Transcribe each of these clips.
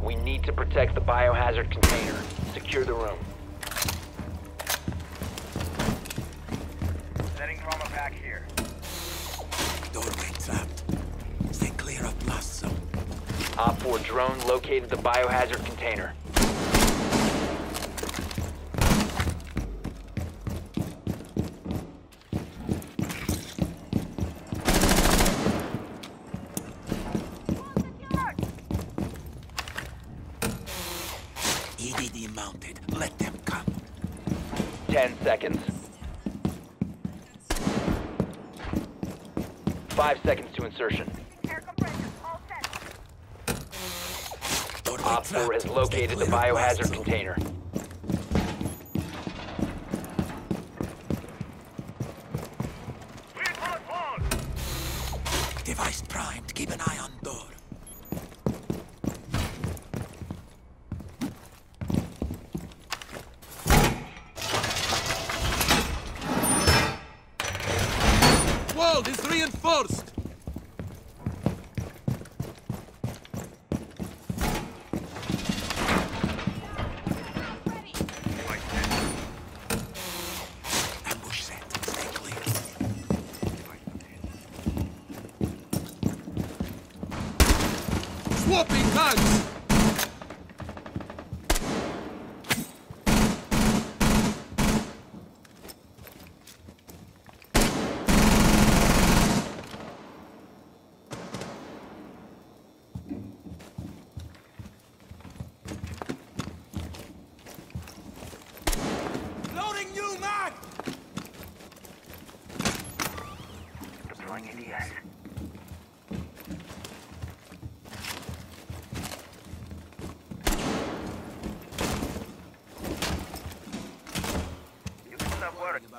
We need to protect the biohazard container. Secure the room. Setting trauma pack here. Doorway trapped. Stay clear of blast zone. Op 4 drone located the biohazard container. EDD mounted. Let them come. 10 seconds. 5 seconds to insertion. Air compressors all set. Doorway Op 4 trapped. has Stay located the clear of blast biohazard zone. container. Clear for close. Device primed. Keep an eye on door. Wall is reinforced! Ambush set. Stay clear. Swapping guns! Loading new mag! Deploying ADS. You can stop worrying about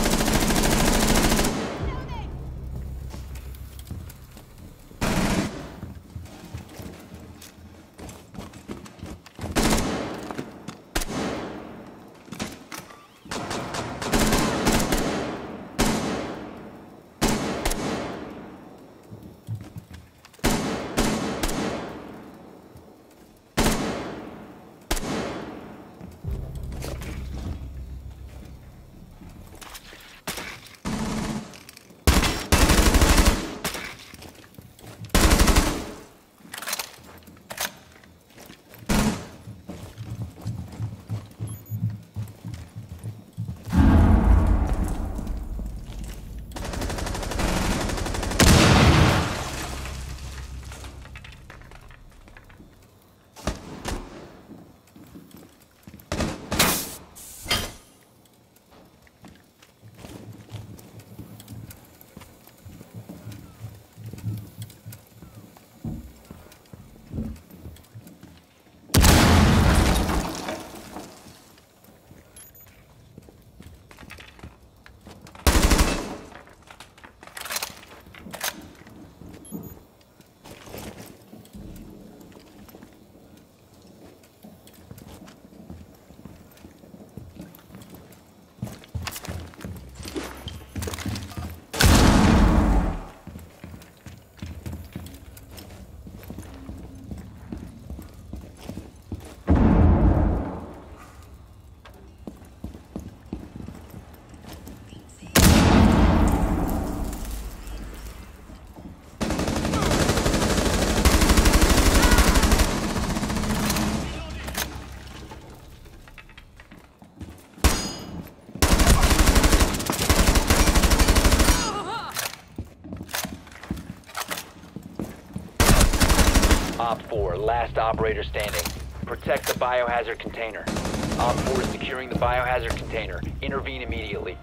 Op 4, last operator standing. Protect the biohazard container. Op 4 is securing the biohazard container. Intervene immediately.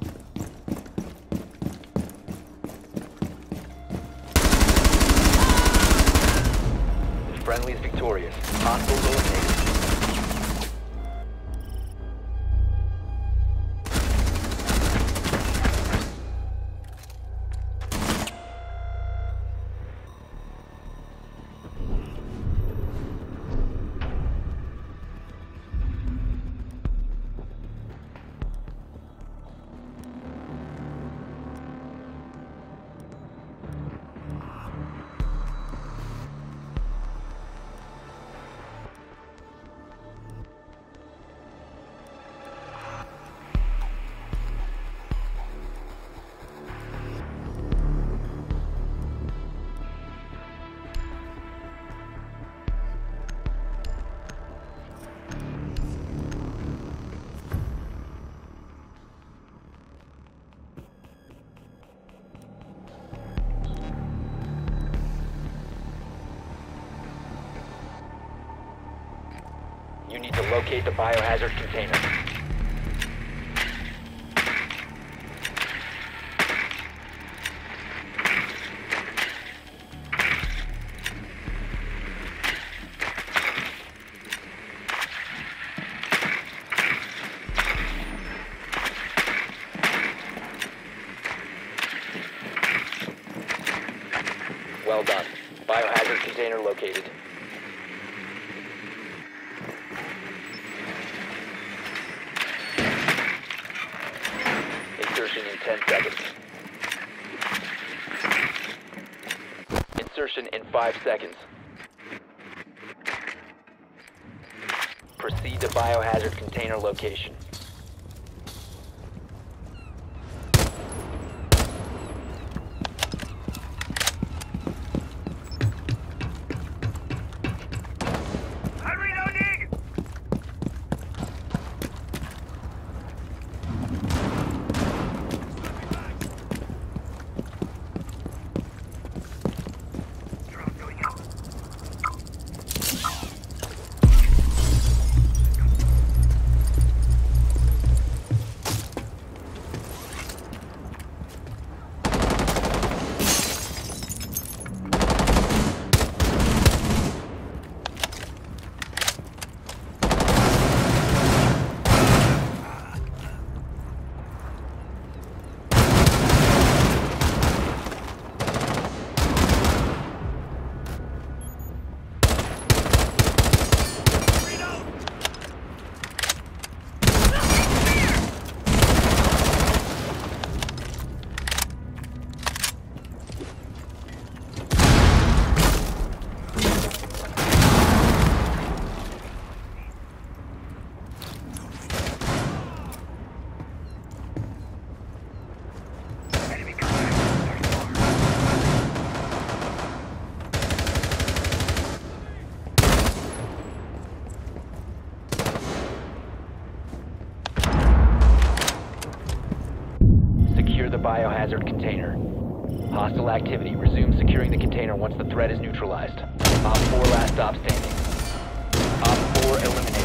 The friendly is victorious. Hostiles eliminated. You need to locate the biohazard container. Well done. Biohazard container located. Insertion in 10 seconds. Insertion in 5 seconds. Proceed to biohazard container location. I'm reloading! Drone going out. Enemy contact. Secure the biohazard container. Hostile activity. Resume securing the container once the threat is neutralized. Op 4 last stop standing. Op 4 eliminated.